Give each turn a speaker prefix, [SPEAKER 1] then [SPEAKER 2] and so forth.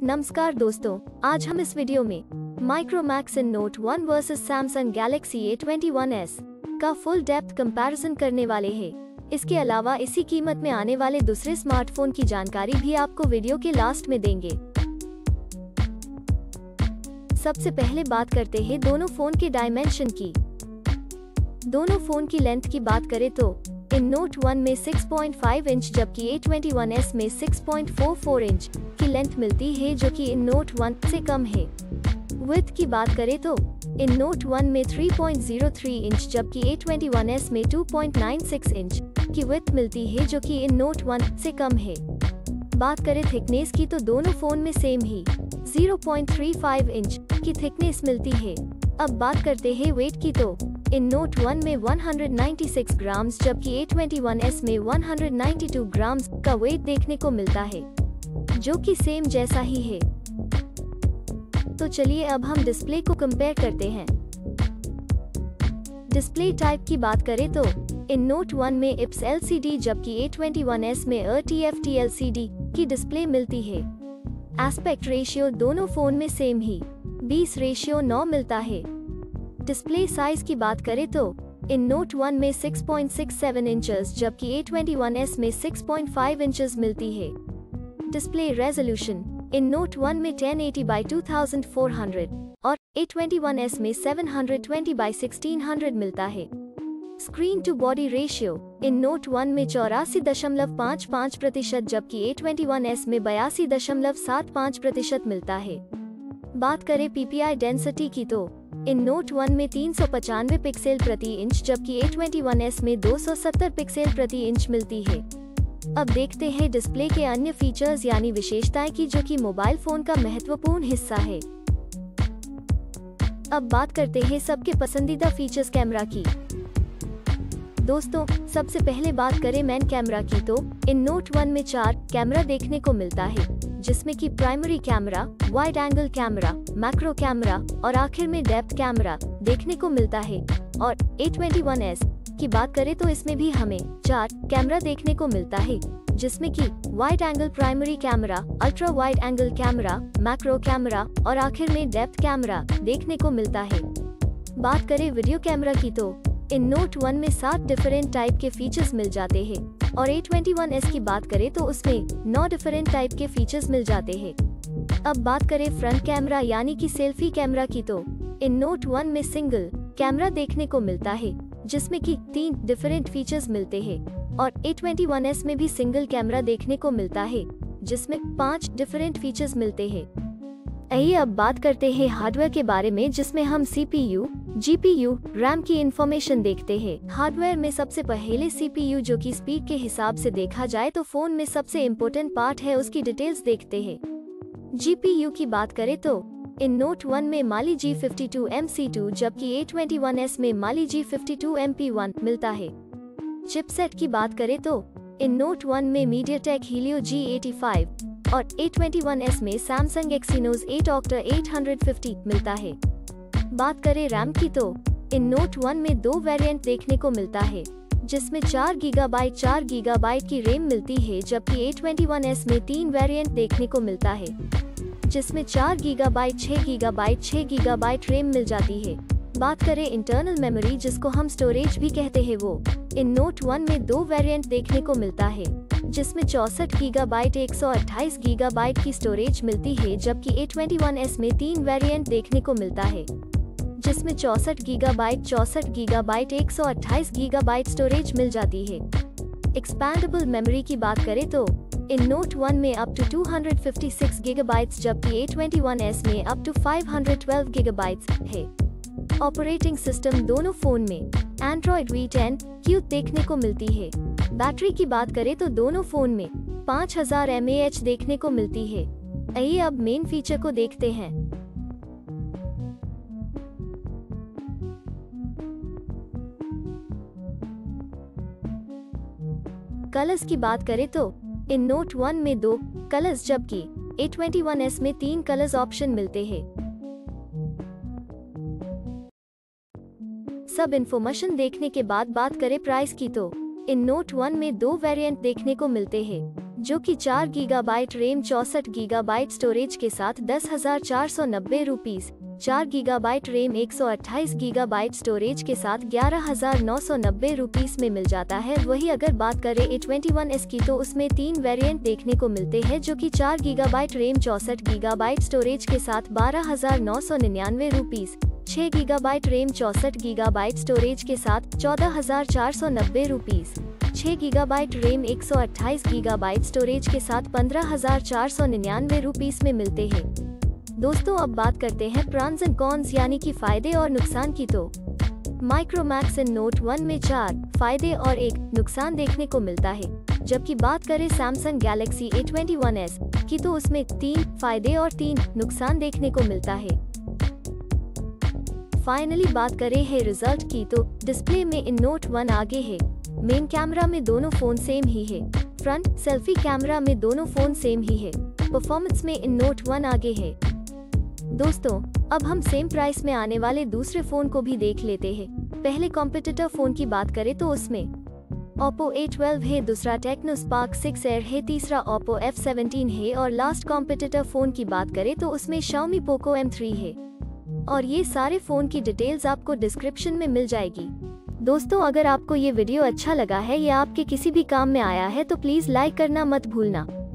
[SPEAKER 1] नमस्कार दोस्तों, आज हम इस वीडियो में Micromax In Note 1 versus Samsung Galaxy A21s का फुल डेप्थ कंपैरिजन करने वाले हैं। इसके अलावा इसी कीमत में आने वाले दूसरे स्मार्टफोन की जानकारी भी आपको वीडियो के लास्ट में देंगे। सबसे पहले बात करते हैं दोनों फोन के डायमेंशन की। दोनों फोन की लेंथ की बात करें तो इन नोट 1 में 6.5 इंच जबकि A21s में 6.44 इंच की लेंथ मिलती है, जो कि इन नोट 1 से कम है। विड्थ की बात करें तो इन नोट 1 में 3.03 इंच जबकि A21s में 2.96 इंच की विड्थ मिलती है, जो कि इन नोट 1 से कम है। बात करें थिकनेस की तो दोनों फोन में सेम ही 0.35 इंच की थिकनेस मिलती है। अब बात करते हैं वेट की तो इन नोट 1 में 196 ग्राम्स जबकि A21s में 192 ग्राम्स का वेट देखने को मिलता है, जो कि सेम जैसा ही है। तो चलिए अब हम डिस्प्ले को कंपेयर करते हैं। डिस्प्ले टाइप की बात करें तो इन नोट 1 में IPS LCD जबकि A21s में TFT LCD की डिस्प्ले मिलती है। एस्पेक्ट रेशियो दोनों फोन में सेम ही 20:9 मिलता है। डिस्प्ले साइज की बात करें तो इन नोट 1 में 6.67 इंचेस जबकि A21s में 6.5 इंचेस मिलती है। डिस्प्ले रेजोल्यूशन इन नोट 1 में 1080x2400 और A21s में 720x1600 मिलता है। Screen to body ratio In Note 1 में 84.55% जबकि A21s में 82.75% मिलता है। बात करें PPI डेंसिटी की तो इन नोट 1 में 395 पिक्सल प्रति इंच जबकि A21s में 270 पिक्सल प्रति इंच मिलती है। अब देखते हैं डिस्प्ले के अन्य फीचर्स यानी विशेषताएं की, जो कि मोबाइल फोन का महत्वपूर्ण हिस्सा है। अब बात करते हैं सबके पसंदीदा फीचर्स कैमरा की। दोस्तों, सबसे पहले बात करें मेन कैमरा की तो इन नोट 1 में 4 कैमरा देखने को मिलता है, जिसमें कि primary camera, wide angle camera, macro camera और आखिर में डेप्थ कैमरा देखने को मिलता है। और A21s की बात करें तो इसमें भी हमें 4 कैमरा देखने को मिलता है, जिसमें कि wide angle primary camera, ultra wide angle camera, macro camera और आखिर में डेप्थ कैमरा देखने को मिलता है। बात करें वीडियो कैमरा की तो इन नोट 1 में 7 डिफरेंट टाइप के फीचर्स मिल जाते हैं और A21s की बात करें तो उसमें 9 डिफरेंट टाइप के फीचर्स मिल जाते हैं। अब बात करें फ्रंट कैमरा यानी कि सेल्फी कैमरा की तो इन नोट 1 में सिंगल कैमरा देखने को मिलता है, जिसमें कि 3 डिफरेंट फीचर्स मिलते हैं और A21s में भी सिंगल कैमरा देखने को मिलता है, जिसमें 5 डिफरेंट फीचर्स मिलते हैं। आइए अब बात करते हैं हार्डवेयर के बारे में, जिसमें हम CPU, GPU, RAM की इंफॉर्मेशन देखते हैं। हार्डवेयर में सबसे पहले CPU, जो कि स्पीड के हिसाब से देखा जाए तो फोन में सबसे इम्पोर्टेंट पार्ट है, उसकी डिटेल्स देखते हैं। GPU की बात करें तो इन नोट 1 में Mali G52MC2 जबकि A21s में Mali G52MP1 मिलता है। चिपसेट की बात करें तो इन नोट 1 में MediaTek Helio G85 और A21s में Samsung Exynos 8 Octa 850 मिलता है। बात करें रैम की तो इन नोट 1 में 2 वेरिएंट देखने को मिलता है, जिसमें 4 GB की रैम मिलती है, जबकि A21s में 3 वेरिएंट देखने को मिलता है, जिसमें 4 GB 6 GB रैम मिल जाती है। बात करें इंटरनल मेमोरी, जिसको हम स्टोरेज भी कहते हैं, वो इन नोट 1 में 2 वेरिएंट देखने को मिलता है, जिसमें 64 GB 128 GB की स्टोरेज मिलती है, जबकि A21s में 3 वेरिएंट देखने को मिलता है, जिसमें 64 GB 128 GB स्टोरेज मिल जाती है। एक्सपैंडेबल मेमोरी की बात करें तो इन नोट 1 में अप टू 256 GB जबकि A21s में अप टू 512 GB है। ऑपरेटिंग सिस्टम दोनों फोन में Android V10 Q देखने को मिलती है। बैटरी की बात करें तो दोनों फोन में 5000 mAh देखने को मिलती है। आइए अब मेन फीचर को देखते हैं। कलर्स की बात करें तो इन नोट 1 में 2 कलर्स जबकि A21s में 3 कलर्स ऑप्शन मिलते हैं। सब इन्फॉर्मेशन देखने के बाद बात करें प्राइस की तो इन नोट 1 में 2 वेरिएंट देखने को मिलते हैं, जो कि 4 गीगाबाइट रैम 64 गीगाबाइट स्टोरेज के साथ 10,490 rupees, 4 gigabyte RAM 128 gigabyte storage के साथ 11,990 रुपीज में मिल जाता है। वही अगर बात करें A21s की तो उसमें 3 वेरिएंट देखने को मिलते हैं, जो कि 4 गीगाबाइट रैम 64 गीगाबाइट स्टोरेज के साथ 12,999 rupees, 6 gigabyte RAM 64 gigabyte storage के साथ 14,490 rupees, 6 gigabyte RAM 128 gigabyte storage के साथ 15,499 रुपीज में मिलते हैं। दोस्तों अब बात करते हैं प्रॉन्स एंड कॉन्स यानी कि फायदे और नुकसान की। तो माइक्रोमैक्स इन नोट 1 में 4 फायदे और 1 नुकसान देखने को मिलता है, जबकि बात करें सैमसंग गैलेक्सी A21s की तो उसमें 3 फायदे और 3 नुकसान देखने को मिलता है। फाइनली बात करें है रिजल्ट की तो डिस्प्ले में इन नोट 1 आगे है। मेन कैमरा में दोनों फोन सेम ही है, फ्रंट सेल्फी कैमरा में दोनों फोन सेम ही है, परफॉर्मेंस में इन नोट 1 आगे है। दोस्तों अब हम सेम प्राइस में आने वाले दूसरे फोन को भी देख लेते हैं। पहले कॉम्पिटिटर फोन की बात करें तो उसमें Oppo A12 है, दूसरा टेक्नो स्पार्क 6 Air है, तीसरा Oppo F17 है और लास्ट कॉम्पिटिटर फोन की बात करें तो उसमें Xiaomi Poco M3 है। और ये सारे फोन की डिटेल्स आपको डिस्क्रिप्शन में मिल जाएगी। दोस्तों अगर आपको ये वीडियो अच्छा लगा है या आपके किसी भी काम में आया है तो प्लीज लाइक करना मत भूलना।